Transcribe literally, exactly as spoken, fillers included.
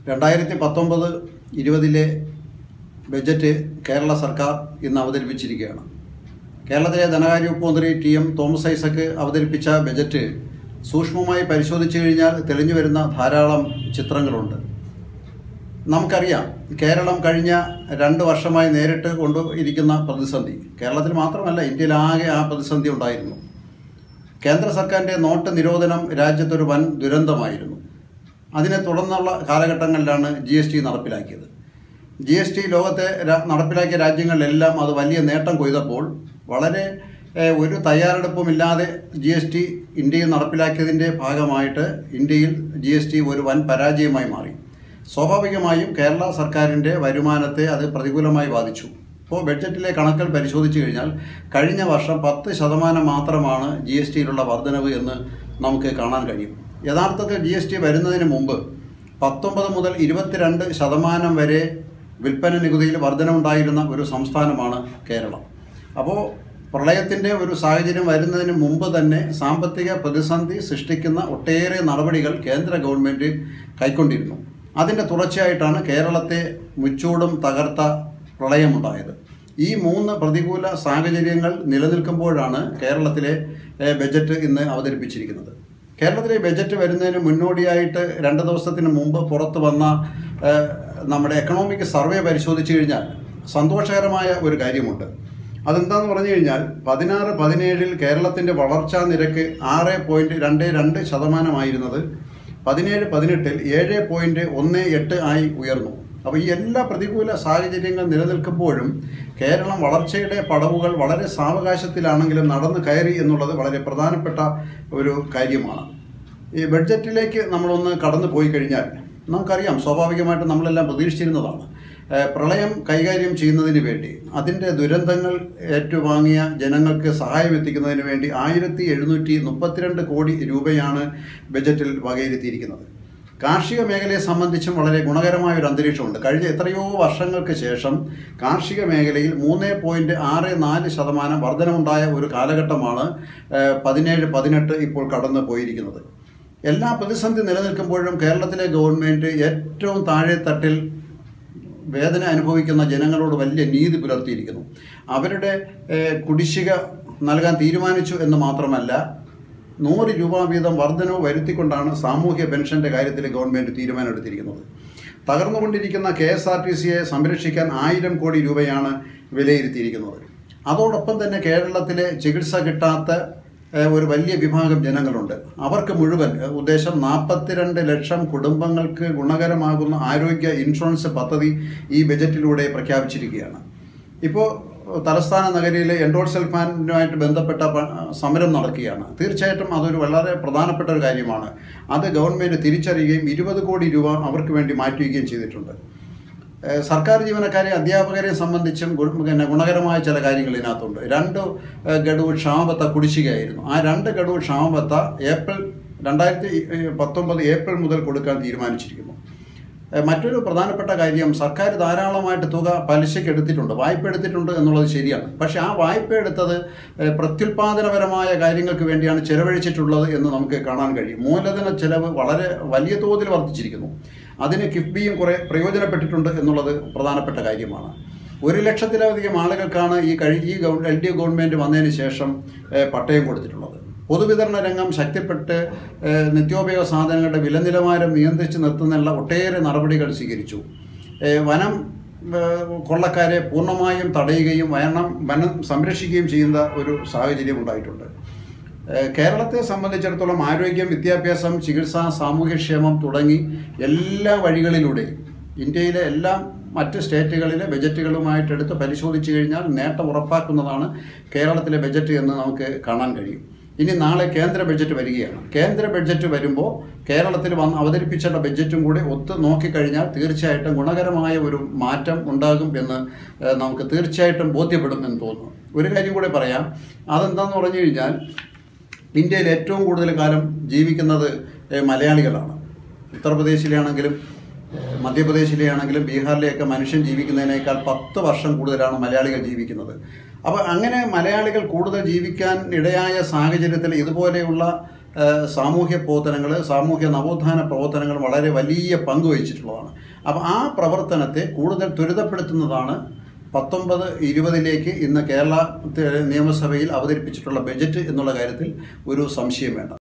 രണ്ടായിരത്തി പത്തൊമ്പത് ഇരുപതിലെ ബജറ്റ് കേരള സർക്കാർ ഇന്ന് അവതരിപ്പിച്ചിരിക്കുകയാണ്. കേരളത്തിലെ ധനകാര്യ വകുപ്പ് മന്ത്രി ടി എം തോമസ് ഐസക് അവതരിപ്പിച്ച ബജറ്റ് സൂക്ഷ്മമായി പരിശോധിച്ചു കഴിഞ്ഞാൽ തെളിഞ്ഞു വരുന്ന ധാരാളം ചിത്രങ്ങളുണ്ട്. നമുക്കറിയാം, കേരളം കഴിഞ്ഞ രണ്ട് വർഷമായി നേരിട്ട് കൊണ്ടിരിക്കുന്ന പ്രതിസന്ധി കേരളത്തിൽ മാത്രമല്ല, ഇന്ത്യയിലാകെ ആ പ്രതിസന്ധി ഉണ്ടായിരുന്നു. കേന്ദ്ര സർക്കാരിൻ്റെ നോട്ട് നിരോധനം രാജ്യത്തൊരു വൻ ദുരന്തമായിരുന്നു. അതിനെ തുടർന്നുള്ള കാലഘട്ടങ്ങളിലാണ് ജി എസ് ടി നടപ്പിലാക്കിയത്. ജി എസ് ടി ലോകത്തെ നടപ്പിലാക്കിയ രാജ്യങ്ങളിലെല്ലാം അത് വലിയ നേട്ടം കൊയ്തപ്പോൾ വളരെ ഒരു തയ്യാറെടുപ്പുമില്ലാതെ ജി എസ് ടി ഇന്ത്യയിൽ നടപ്പിലാക്കിയതിൻ്റെ ഭാഗമായിട്ട് ഇന്ത്യയിൽ ജി എസ് ടി ഒരു വൻ പരാജയമായി മാറി. സ്വാഭാവികമായും കേരള സർക്കാരിൻ്റെ വരുമാനത്തെ അത് പ്രതികൂലമായി ബാധിച്ചു. ഇപ്പോൾ ബഡ്ജറ്റിലെ കണക്കുകൾ പരിശോധിച്ചു കഴിഞ്ഞാൽ കഴിഞ്ഞ വർഷം പത്ത് ശതമാനം മാത്രമാണ് ജി എസ് ടിയിലുള്ള വർധനവ് എന്ന് നമുക്ക് കാണാൻ കഴിയും. യഥാർത്ഥത്തിൽ ജി എസ് ടി വരുന്നതിന് മുമ്പ് പത്തൊമ്പത് മുതൽ ഇരുപത്തിരണ്ട് ശതമാനം വരെ വിൽപ്പന നികുതിയിൽ വർധനമുണ്ടായിരുന്ന ഒരു സംസ്ഥാനമാണ് കേരളം. അപ്പോൾ പ്രളയത്തിൻ്റെ ഒരു സാഹചര്യം വരുന്നതിന് മുമ്പ് തന്നെ സാമ്പത്തിക പ്രതിസന്ധി സൃഷ്ടിക്കുന്ന ഒട്ടേറെ നടപടികൾ കേന്ദ്ര ഗവൺമെൻറ് കൈക്കൊണ്ടിരുന്നു. അതിൻ്റെ തുടർച്ചയായിട്ടാണ് കേരളത്തെ മുച്ചൂടും തകർത്ത പ്രളയമുണ്ടായത്. ഈ മൂന്ന് പ്രതികൂല സാഹചര്യങ്ങൾ നിലനിൽക്കുമ്പോഴാണ് കേരളത്തിലെ ബജറ്റ് ഇന്ന് അവതരിപ്പിച്ചിരിക്കുന്നത്. കേരളത്തിലെ ബജറ്റ് വരുന്നതിന് മുന്നോടിയായിട്ട് രണ്ട് ദിവസത്തിന് മുമ്പ് പുറത്തു വന്ന നമ്മുടെ എക്കണോമിക് സർവേ പരിശോധിച്ചു കഴിഞ്ഞാൽ സന്തോഷകരമായ ഒരു കാര്യമുണ്ട്. അതെന്താണെന്ന് പറഞ്ഞു കഴിഞ്ഞാൽ പതിനാറ് പതിനേഴിൽ കേരളത്തിൻ്റെ വളർച്ചാ നിരക്ക് ആറ് പോയിൻറ്റ് രണ്ട് രണ്ട് ശതമാനമായിരുന്നത് പതിനേഴ് പതിനെട്ടിൽ ഏഴ് പോയിൻറ്റ് ഒന്ന് എട്ട് ആയി ഉയർന്നു. അപ്പോൾ ഈ എല്ലാ പ്രതികൂല സാഹചര്യങ്ങൾ നിലനിൽക്കുമ്പോഴും കേരളം വളർച്ചയുടെ പടവുകൾ വളരെ സാവകാശത്തിലാണെങ്കിലും നടന്നു കയറി എന്നുള്ളത് വളരെ പ്രധാനപ്പെട്ട ഒരു കാര്യമാണ്. ഈ ബഡ്ജറ്റിലേക്ക് നമ്മളൊന്ന് കടന്നു പോയി കഴിഞ്ഞാൽ നമുക്കറിയാം, സ്വാഭാവികമായിട്ടും നമ്മളെല്ലാം പ്രതീക്ഷിച്ചിരുന്നതാണ്, പ്രളയം കൈകാര്യം ചെയ്യുന്നതിന് വേണ്ടി അതിൻ്റെ ദുരന്തങ്ങൾ ഏറ്റുവാങ്ങിയ ജനങ്ങൾക്ക് സഹായം എത്തിക്കുന്നതിന് വേണ്ടി ആയിരത്തി എഴുന്നൂറ്റി മുപ്പത്തിരണ്ട് കോടി രൂപയാണ് ബജറ്റിൽ വകയിരുത്തിയിരിക്കുന്നത്. കാർഷിക മേഖലയെ സംബന്ധിച്ചും വളരെ ഗുണകരമായ ഒരു അന്തരീക്ഷമുണ്ട്. കഴിഞ്ഞ എത്രയോ വർഷങ്ങൾക്ക് ശേഷം കാർഷിക മേഖലയിൽ മൂന്ന് പോയിൻറ്റ് ആറ് നാല് ശതമാനം വർധനമുണ്ടായ ഒരു കാലഘട്ടമാണ് പതിനേഴ് പതിനെട്ട് ഇപ്പോൾ കടന്നു പോയിരിക്കുന്നത്. എല്ലാ പ്രതിസന്ധി നിലനിൽക്കുമ്പോഴും കേരളത്തിലെ ഗവൺമെൻറ് ഏറ്റവും താഴെത്തട്ടിൽ വേദന അനുഭവിക്കുന്ന ജനങ്ങളോട് വലിയ നീതി പുലർത്തിയിരിക്കുന്നു. അവരുടെ കുടിശ്ശിക നൽകാൻ തീരുമാനിച്ചു എന്ന് മാത്രമല്ല, നൂറ് രൂപ വീതം വർധനവ് വരുത്തിക്കൊണ്ടാണ് സാമൂഹ്യ പെൻഷൻ്റെ കാര്യത്തിൽ ഗവൺമെൻറ് തീരുമാനമെടുത്തിരിക്കുന്നത്. തകർന്നുകൊണ്ടിരിക്കുന്ന കെ എസ് ആർ ടി സിയെ സംരക്ഷിക്കാൻ ആയിരം കോടി രൂപയാണ് വിലയിരുത്തിയിരിക്കുന്നത്. അതോടൊപ്പം തന്നെ കേരളത്തിലെ ചികിത്സ കിട്ടാത്ത ഒരു വലിയ വിഭാഗം ജനങ്ങളുണ്ട്. അവർക്ക് മുഴുവൻ ഉദ്ദേശം നാൽപ്പത്തിരണ്ട് ലക്ഷം കുടുംബങ്ങൾക്ക് ഗുണകരമാകുന്ന ആരോഗ്യ ഇൻഷുറൻസ് പദ്ധതി ഈ ബജറ്റിലൂടെ പ്രഖ്യാപിച്ചിരിക്കുകയാണ്. ഇപ്പോൾ തലസ്ഥാന നഗരിയിലെ എൻഡോൾസൾഫാനുമായിട്ട് ബന്ധപ്പെട്ട സമരം നടക്കുകയാണ്. തീർച്ചയായിട്ടും അതൊരു വളരെ പ്രധാനപ്പെട്ട ഒരു കാര്യമാണ്. അത് ഗവൺമെൻറ് തിരിച്ചറിയുകയും ഇരുപത് കോടി രൂപ അവർക്ക് വേണ്ടി മാറ്റുകയും ചെയ്തിട്ടുണ്ട്. സർക്കാർ ജീവനക്കാരെ അധ്യാപകരെ സംബന്ധിച്ചും പിന്നെ ഗുണകരമായ ചില കാര്യങ്ങൾ ഇതിനകത്തുണ്ട്. രണ്ട് ഗഡു ക്ഷാമബത്ത കുടിശ്ശികയായിരുന്നു. ആ രണ്ട് ഗഡു ക്ഷാമബത്ത ഏപ്രിൽ രണ്ടായിരത്തി പത്തൊമ്പത് ഏപ്രിൽ മുതൽ കൊടുക്കാൻ തീരുമാനിച്ചിരിക്കുന്നു. മറ്റൊരു പ്രധാനപ്പെട്ട കാര്യം, സർക്കാർ ധാരാളമായിട്ട് തുക പലിശയ്ക്ക് എടുത്തിട്ടുണ്ട്, വായ്പ എടുത്തിട്ടുണ്ട് എന്നുള്ളത് ശരിയാണ്. പക്ഷേ ആ വായ്പ എടുത്തത് പ്രത്യുൽപാദനപരമായ കാര്യങ്ങൾക്ക് വേണ്ടിയാണ് ചെലവഴിച്ചിട്ടുള്ളത് എന്ന് നമുക്ക് കാണാൻ കഴിയും. മൂലധന ചെലവ് വളരെ വലിയ തോതിൽ വർദ്ധിച്ചിരിക്കുന്നു. അതിന് കിഫ്ബിയും കുറേ പ്രയോജനപ്പെട്ടിട്ടുണ്ട് എന്നുള്ളത് പ്രധാനപ്പെട്ട കാര്യമാണ്. ഒരു ലക്ഷത്തിലധികം ആളുകൾക്കാണ് ഈ കഴി ഈ എൽ ഡി എഫ് ഗവൺമെൻറ് വന്നതിന് ശേഷം പട്ടയം കൊടുത്തിട്ടുള്ളത്. പൊതുവിതരണ രംഗം ശക്തിപ്പെട്ട് നിത്യോപയോഗ സാധനങ്ങളുടെ വില നിലവാരം നിയന്ത്രിച്ച് നിർത്തുന്നതിനുള്ള ഒട്ടേറെ നടപടികൾ സ്വീകരിച്ചു. വനം കൊള്ളക്കാരെ പൂർണ്ണമായും തടയുകയും വനം വനം സംരക്ഷിക്കുകയും ചെയ്യുന്ന ഒരു സാഹചര്യം ഉണ്ടായിട്ടുണ്ട്. കേരളത്തെ സംബന്ധിച്ചിടത്തോളം ആരോഗ്യം, വിദ്യാഭ്യാസം, ചികിത്സ, സാമൂഹ്യക്ഷേമം തുടങ്ങി എല്ലാ വഴികളിലൂടെയും ഇന്ത്യയിലെ എല്ലാ മറ്റ് സ്റ്റേറ്റുകളിലെ ബജറ്റുകളുമായിട്ടെടുത്ത് പരിശോധിച്ചു കഴിഞ്ഞാൽ നേട്ടം ഉറപ്പാക്കുന്നതാണ് കേരളത്തിലെ ബജറ്റ് എന്ന് നമുക്ക് കാണാൻ കഴിയും. ഇനി നാളെ കേന്ദ്ര ബജറ്റ് വരികയാണ്. കേന്ദ്ര ബഡ്ജറ്റ് വരുമ്പോൾ കേരളത്തിൽ വന്ന് അവതരിപ്പിച്ചിട്ടുള്ള ബഡ്ജറ്റും കൂടി ഒത്ത് നോക്കിക്കഴിഞ്ഞാൽ തീർച്ചയായിട്ടും ഗുണകരമായ ഒരു മാറ്റം ഉണ്ടാകും എന്ന് നമുക്ക് തീർച്ചയായിട്ടും ബോധ്യപ്പെടും എന്ന് തോന്നുന്നു. ഒരു കാര്യം കൂടി പറയാം. അതെന്താണെന്ന് പറഞ്ഞു കഴിഞ്ഞാൽ, ഇന്ത്യയിൽ ഏറ്റവും കൂടുതൽ കാലം ജീവിക്കുന്നത് മലയാളികളാണ്. ഉത്തർപ്രദേശിലാണെങ്കിലും മധ്യപ്രദേശിലെ ആണെങ്കിലും ബീഹാറിലെയൊക്കെ മനുഷ്യൻ ജീവിക്കുന്നതിനേക്കാൾ പത്ത് വർഷം കൂടുതലാണ് മലയാളികൾ ജീവിക്കുന്നത്. അപ്പോൾ അങ്ങനെ മലയാളികൾ കൂടുതൽ ജീവിക്കാൻ ഇടയായ സാഹചര്യത്തിൽ ഇതുപോലെയുള്ള സാമൂഹ്യ പ്രവർത്തനങ്ങൾ, സാമൂഹ്യ നവോത്ഥാന പ്രവർത്തനങ്ങൾ വളരെ വലിയ പങ്ക് വഹിച്ചിട്ടുള്ളതാണ്. അപ്പോൾ ആ പ്രവർത്തനത്തെ കൂടുതൽ ത്വരിതപ്പെടുത്തുന്നതാണ് പത്തൊമ്പത് ഇരുപതിലേക്ക് ഇന്ന് കേരള നിയമസഭയിൽ അവതരിപ്പിച്ചിട്ടുള്ള ബജറ്റ് എന്നുള്ള കാര്യത്തിൽ ഒരു സംശയം വേണ്ട.